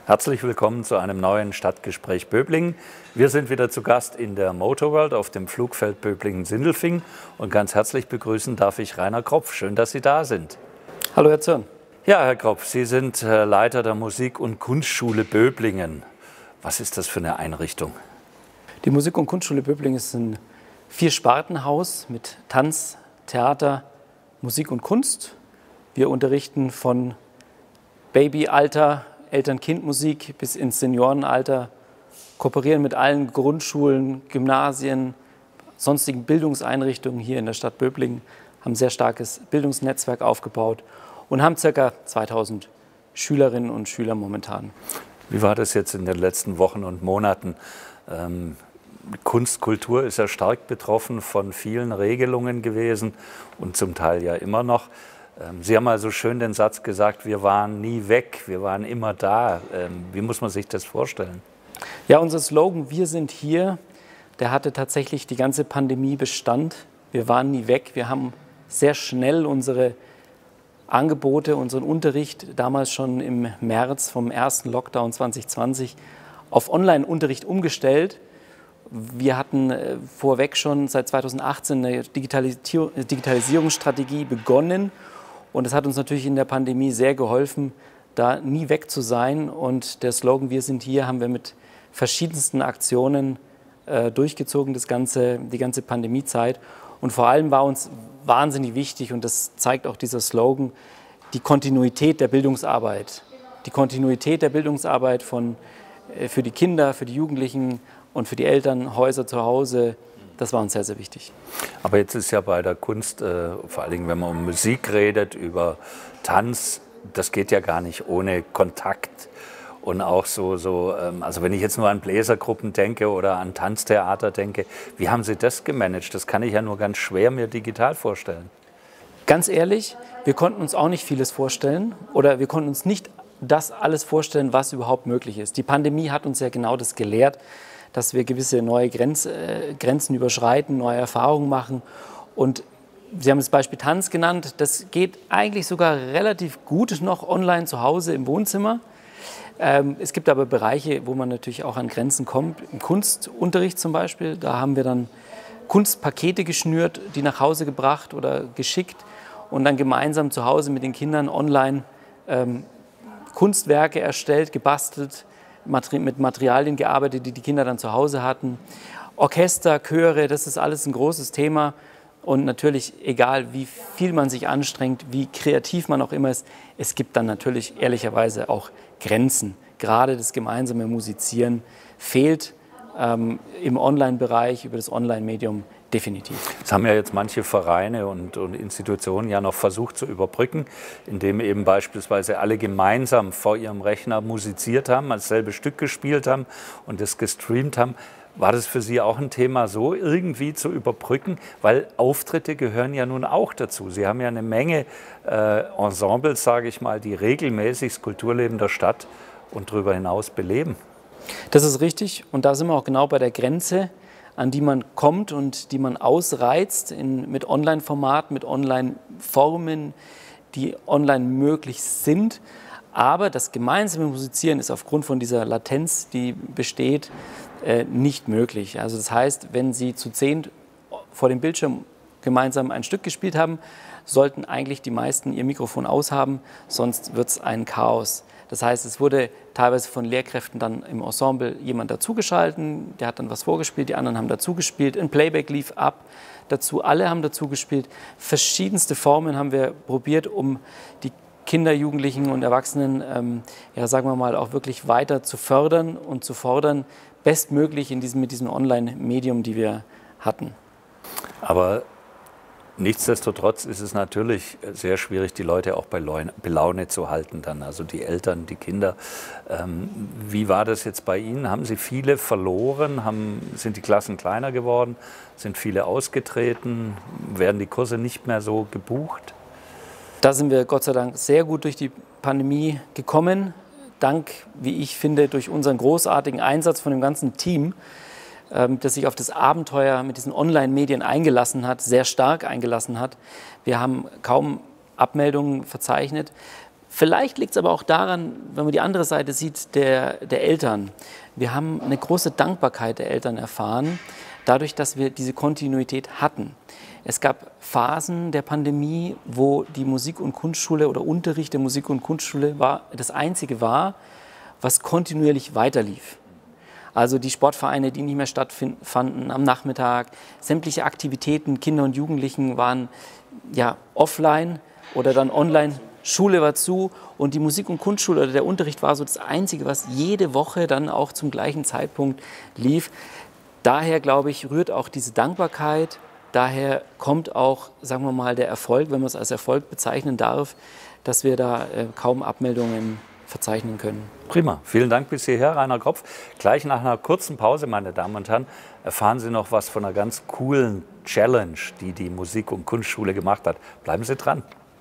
Herzlich willkommen zu einem neuen Stadtgespräch Böblingen. Wir sind wieder zu Gast in der Motorworld auf dem Flugfeld Böblingen-Sindelfingen und ganz herzlich begrüßen darf ich Rainer Kropf. Schön, dass Sie da sind. Hallo Herr Zürn. Ja, Herr Kropf, Sie sind Leiter der Musik- und Kunstschule Böblingen. Was ist das für eine Einrichtung? Die Musik- und Kunstschule Böblingen ist ein Vier-Sparten-Haus mit Tanz, Theater, Musik und Kunst. Wir unterrichten von Babyalter, Eltern-Kind-Musik bis ins Seniorenalter, kooperieren mit allen Grundschulen, Gymnasien, sonstigen Bildungseinrichtungen hier in der Stadt Böblingen, haben ein sehr starkes Bildungsnetzwerk aufgebaut und haben ca. 2000 Schülerinnen und Schüler momentan. Wie war das jetzt in den letzten Wochen und Monaten? Kunst, Kultur ist ja stark betroffen von vielen Regelungen gewesen und zum Teil ja immer noch. Sie haben mal so schön den Satz gesagt, wir waren nie weg, wir waren immer da. Wie muss man sich das vorstellen? Ja, unser Slogan, wir sind hier, der hatte tatsächlich die ganze Pandemie Bestand. Wir waren nie weg. Wir haben sehr schnell unsere Angebote, unseren Unterricht, damals schon im März vom ersten Lockdown 2020, auf Online-Unterricht umgestellt. Wir hatten vorweg schon seit 2018 eine Digitalisierungsstrategie begonnen. Und es hat uns natürlich in der Pandemie sehr geholfen, da nie weg zu sein. Und der Slogan "Wir sind hier" haben wir mit verschiedensten Aktionen durchgezogen, die ganze Pandemiezeit. Und vor allem war uns wahnsinnig wichtig, und das zeigt auch dieser Slogan, die Kontinuität der Bildungsarbeit. Die Kontinuität der Bildungsarbeit für die Kinder, für die Jugendlichen und für die Eltern, Häuser zu Hause. Das war uns sehr, sehr wichtig. Aber jetzt ist ja bei der Kunst, vor allen Dingen wenn man um Musik redet, über Tanz, das geht ja gar nicht ohne Kontakt. Und auch also wenn ich jetzt nur an Bläsergruppen denke oder an Tanztheater denke, wie haben Sie das gemanagt? Das kann ich ja nur ganz schwer mir digital vorstellen. Ganz ehrlich, wir konnten uns auch nicht vieles vorstellen oder wir konnten uns nicht das alles vorstellen, was überhaupt möglich ist. Die Pandemie hat uns ja genau das gelehrt, dass wir gewisse neue Grenzen überschreiten, neue Erfahrungen machen. Und Sie haben das Beispiel Tanz genannt. Das geht eigentlich sogar relativ gut noch online zu Hause im Wohnzimmer. Es gibt aber Bereiche, wo man natürlich auch an Grenzen kommt. Im Kunstunterricht zum Beispiel, da haben wir dann Kunstpakete geschnürt, die nach Hause gebracht oder geschickt und dann gemeinsam zu Hause mit den Kindern online Kunstwerke erstellt, gebastelt, mit Materialien gearbeitet, die die Kinder dann zu Hause hatten. Orchester, Chöre, das ist alles ein großes Thema. Und natürlich, egal wie viel man sich anstrengt, wie kreativ man auch immer ist, es gibt dann natürlich ehrlicherweise auch Grenzen. Gerade das gemeinsame Musizieren fehlt im Online-Bereich, über das Online-Medium definitiv. Das haben ja jetzt manche Vereine und Institutionen ja noch versucht zu überbrücken, indem eben beispielsweise alle gemeinsam vor ihrem Rechner musiziert haben, dasselbe Stück gespielt haben und das gestreamt haben. War das für Sie auch ein Thema, so irgendwie zu überbrücken? Weil Auftritte gehören ja nun auch dazu. Sie haben ja eine Menge Ensembles, sage ich mal, die regelmäßig das Kulturleben der Stadt und darüber hinaus beleben. Das ist richtig und da sind wir auch genau bei der Grenze, an die man kommt und die man ausreizt mit Online-Formaten, mit Online-Formen, die online möglich sind. Aber das gemeinsame Musizieren ist aufgrund von dieser Latenz, die besteht, nicht möglich. Also das heißt, wenn Sie zu 10 vor dem Bildschirm gemeinsam ein Stück gespielt haben, sollten eigentlich die meisten ihr Mikrofon aushaben, sonst wird es ein Chaos. Das heißt, es wurde teilweise von Lehrkräften dann im Ensemble jemand dazugeschalten, der hat dann was vorgespielt, die anderen haben dazugespielt, ein Playback lief ab dazu, alle haben dazugespielt. Verschiedenste Formen haben wir probiert, um die Kinder, Jugendlichen und Erwachsenen, sagen wir mal, auch wirklich weiter zu fördern und zu fordern, bestmöglich mit diesem Online-Medium, die wir hatten. Aber nichtsdestotrotz ist es natürlich sehr schwierig, die Leute auch bei Laune zu halten dann, also die Eltern, die Kinder. Wie war das jetzt bei Ihnen? Haben Sie viele verloren? Sind die Klassen kleiner geworden? Sind viele ausgetreten? Werden die Kurse nicht mehr so gebucht? Da sind wir Gott sei Dank sehr gut durch die Pandemie gekommen. Dank, wie ich finde, durch unseren großartigen Einsatz von dem ganzen Team, das sich auf das Abenteuer mit diesen Online-Medien eingelassen hat, sehr stark eingelassen hat. Wir haben kaum Abmeldungen verzeichnet. Vielleicht liegt es aber auch daran, wenn man die andere Seite sieht, der Eltern. Wir haben eine große Dankbarkeit der Eltern erfahren, dadurch, dass wir diese Kontinuität hatten. Es gab Phasen der Pandemie, wo die Musik- und Kunstschule oder Unterricht der Musik- und Kunstschule das Einzige war, was kontinuierlich weiterlief. Also die Sportvereine, die nicht mehr stattfanden am Nachmittag, sämtliche Aktivitäten, Kinder und Jugendlichen waren ja offline oder dann online. Schule war zu und die Musik- und Kunstschule oder der Unterricht war so das Einzige, was jede Woche dann auch zum gleichen Zeitpunkt lief. Daher, glaube ich, rührt auch diese Dankbarkeit, daher kommt auch, sagen wir mal, der Erfolg, wenn man es als Erfolg bezeichnen darf, dass wir da kaum Abmeldungen verzeichnen können. Prima. Vielen Dank bis hierher, Rainer Kropf. Gleich nach einer kurzen Pause, meine Damen und Herren, erfahren Sie noch was von einer ganz coolen Challenge, die die Musik- und Kunstschule gemacht hat. Bleiben Sie dran.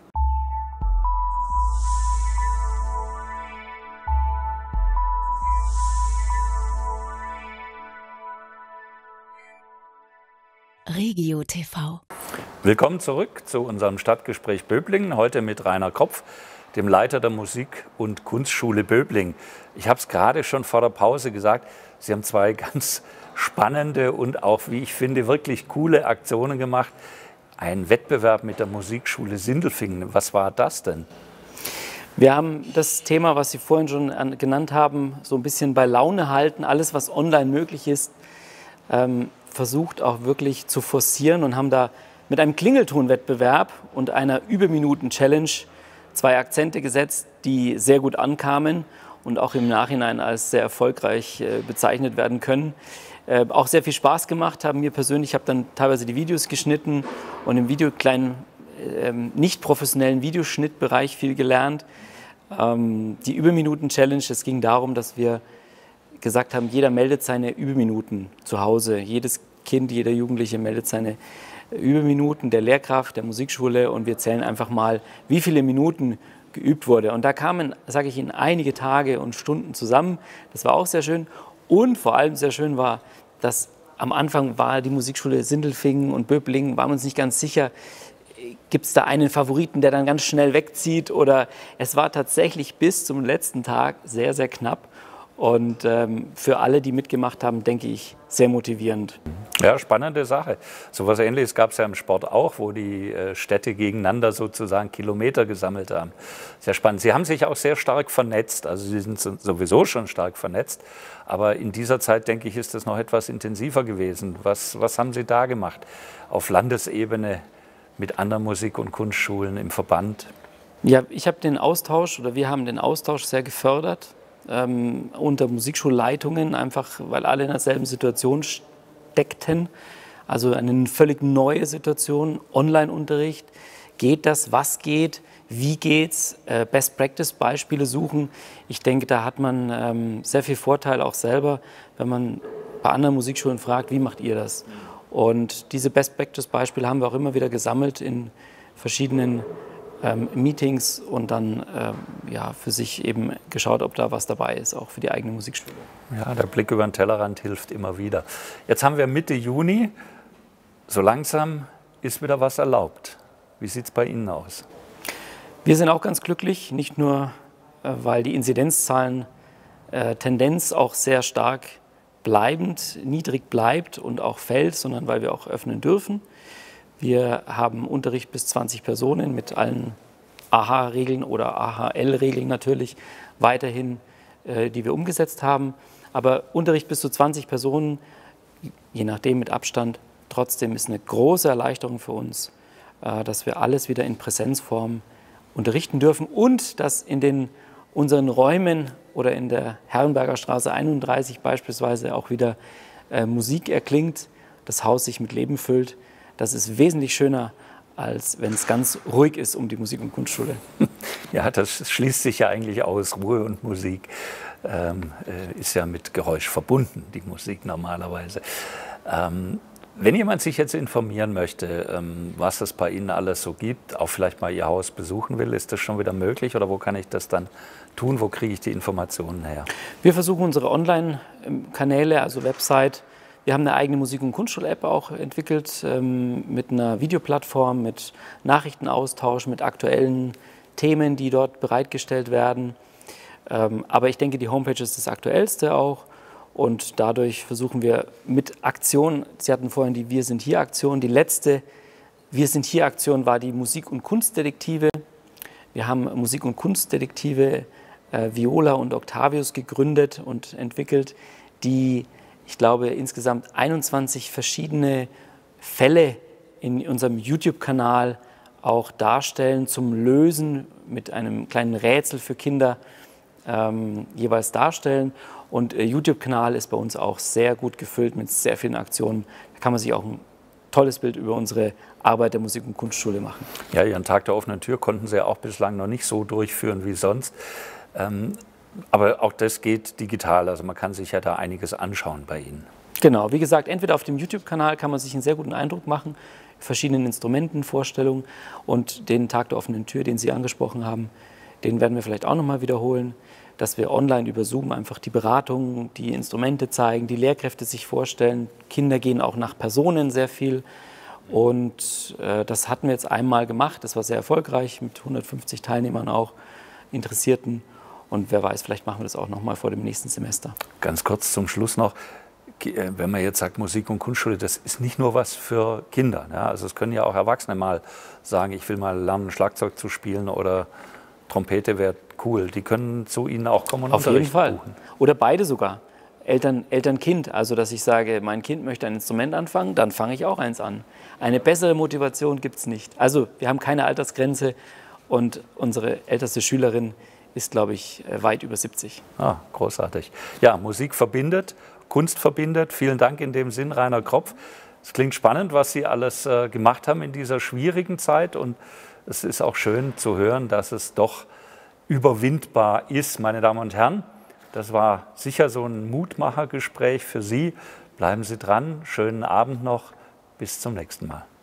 Regio TV. Willkommen zurück zu unserem Stadtgespräch Böblingen, heute mit Rainer Kropf, dem Leiter der Musik- und Kunstschule Böblingen. Ich habe es gerade schon vor der Pause gesagt, Sie haben zwei ganz spannende und auch, wie ich finde, wirklich coole Aktionen gemacht. Ein Wettbewerb mit der Musikschule Sindelfingen. Was war das denn? Wir haben das Thema, was Sie vorhin schon genannt haben, so ein bisschen bei Laune halten. Alles, was online möglich ist, versucht auch wirklich zu forcieren und haben da mit einem Klingeltonwettbewerb und einer Überminuten-Challenge zwei Akzente gesetzt, die sehr gut ankamen und auch im Nachhinein als sehr erfolgreich bezeichnet werden können. Auch sehr viel Spaß gemacht haben mir persönlich. Ich habe dann teilweise die Videos geschnitten und im kleinen, nicht professionellen Videoschnittbereich viel gelernt. Die Überminuten-Challenge, es ging darum, dass wir gesagt haben, jeder meldet seine Überminuten zu Hause. Jedes Kind, jeder Jugendliche meldet seine Überminuten der Lehrkraft, der Musikschule und wir zählen einfach mal, wie viele Minuten geübt wurde. Und da kamen, sage ich Ihnen, einige Tage und Stunden zusammen. Das war auch sehr schön. Und vor allem sehr schön war, dass am Anfang war die Musikschule Sindelfingen und Böblingen, waren uns nicht ganz sicher, gibt es da einen Favoriten, der dann ganz schnell wegzieht? Oder es war tatsächlich bis zum letzten Tag sehr, sehr knapp. Und für alle, die mitgemacht haben, denke ich, sehr motivierend. Ja, spannende Sache. So etwas Ähnliches gab es ja im Sport auch, wo die Städte gegeneinander sozusagen Kilometer gesammelt haben. Sehr spannend. Sie haben sich auch sehr stark vernetzt. Also Sie sind sowieso schon stark vernetzt. Aber in dieser Zeit, denke ich, ist das noch etwas intensiver gewesen. Was haben Sie da gemacht? Auf Landesebene mit anderen Musik- und Kunstschulen im Verband? Ja, ich habe den Austausch oder wir haben den Austausch sehr gefördert. Unter Musikschulleitungen, einfach weil alle in derselben Situation steckten. Also eine völlig neue Situation, Online-Unterricht. Geht das? Was geht? Wie geht's? Best-Practice-Beispiele suchen. Ich denke, da hat man sehr viel Vorteil auch selber, wenn man bei anderen Musikschulen fragt, wie macht ihr das? Und diese Best-Practice-Beispiele haben wir auch immer wieder gesammelt in verschiedenen Meetings und dann ja, für sich eben geschaut, ob da was dabei ist, auch für die eigene Musikschule. Ja, der Blick über den Tellerrand hilft immer wieder. Jetzt haben wir Mitte Juni, so langsam ist wieder was erlaubt. Wie sieht es bei Ihnen aus? Wir sind auch ganz glücklich, nicht nur, weil die Inzidenzzahlen Tendenz auch sehr stark bleibend, niedrig bleibt und auch fällt, sondern weil wir auch öffnen dürfen. Wir haben Unterricht bis 20 Personen mit allen AHA-Regeln oder AHL-Regeln natürlich weiterhin, die wir umgesetzt haben. Aber Unterricht bis zu 20 Personen, je nachdem mit Abstand, trotzdem ist eine große Erleichterung für uns, dass wir alles wieder in Präsenzform unterrichten dürfen und dass in unseren Räumen oder in der Herrenberger Straße 31 beispielsweise auch wieder Musik erklingt, das Haus sich mit Leben füllt. Das ist wesentlich schöner, als wenn es ganz ruhig ist um die Musik- und Kunstschule. Ja, das schließt sich ja eigentlich aus. Ruhe und Musik ist ja mit Geräusch verbunden, die Musik normalerweise. Wenn jemand sich jetzt informieren möchte, was es bei Ihnen alles so gibt, auch vielleicht mal Ihr Haus besuchen will, ist das schon wieder möglich oder wo kann ich das dann tun? Wo kriege ich die Informationen her? Wir versuchen unsere Online-Kanäle, also Website. Wir haben eine eigene Musik- und Kunstschul-App auch entwickelt mit einer Videoplattform, mit Nachrichtenaustausch, mit aktuellen Themen, die dort bereitgestellt werden. Aber ich denke, die Homepage ist das Aktuellste auch. Und dadurch versuchen wir mit Aktionen, Sie hatten vorhin die Wir sind hier Aktion, die letzte Wir sind hier Aktion war die Musik- und Kunstdetektive. Wir haben Musik- und Kunstdetektive Viola und Octavius gegründet und entwickelt, die, ich glaube, insgesamt 21 verschiedene Fälle in unserem YouTube-Kanal auch darstellen, zum Lösen mit einem kleinen Rätsel für Kinder jeweils darstellen. Und YouTube-Kanal ist bei uns auch sehr gut gefüllt mit sehr vielen Aktionen. Da kann man sich auch ein tolles Bild über unsere Arbeit der Musik- und Kunstschule machen. Ja, Ihren Tag der offenen Tür konnten Sie ja auch bislang noch nicht so durchführen wie sonst. Aber auch das geht digital, also man kann sich ja da einiges anschauen bei Ihnen. Genau, wie gesagt, entweder auf dem YouTube-Kanal kann man sich einen sehr guten Eindruck machen, verschiedenen Instrumenten, Vorstellungen, und den Tag der offenen Tür, den Sie angesprochen haben, den werden wir vielleicht auch nochmal wiederholen, dass wir online über Zoom einfach die Beratungen, die Instrumente zeigen, die Lehrkräfte sich vorstellen. Kinder gehen auch nach Personen sehr viel. Und das hatten wir jetzt einmal gemacht, das war sehr erfolgreich, mit 150 Teilnehmern auch, Interessierten. Und wer weiß, vielleicht machen wir das auch nochmal vor dem nächsten Semester. Ganz kurz zum Schluss noch, wenn man jetzt sagt Musik- und Kunstschule, das ist nicht nur was für Kinder. Ja? Also es können ja auch Erwachsene mal sagen, ich will mal lernen, Schlagzeug zu spielen oder Trompete wäre cool. Die können zu Ihnen auch kommen und Auf jeden Unterricht Fall. buchen. Oder beide sogar. Eltern-Kind. Also dass ich sage, mein Kind möchte ein Instrument anfangen, dann fange ich auch eins an. Eine bessere Motivation gibt es nicht. Also wir haben keine Altersgrenze und unsere älteste Schülerin ist, glaube ich, weit über 70. Ah, großartig. Ja, Musik verbindet, Kunst verbindet. Vielen Dank in dem Sinn, Rainer Kropf. Es klingt spannend, was Sie alles gemacht haben in dieser schwierigen Zeit, und es ist auch schön zu hören, dass es doch überwindbar ist, meine Damen und Herren. Das war sicher so ein Mutmachergespräch für Sie. Bleiben Sie dran, schönen Abend noch, bis zum nächsten Mal.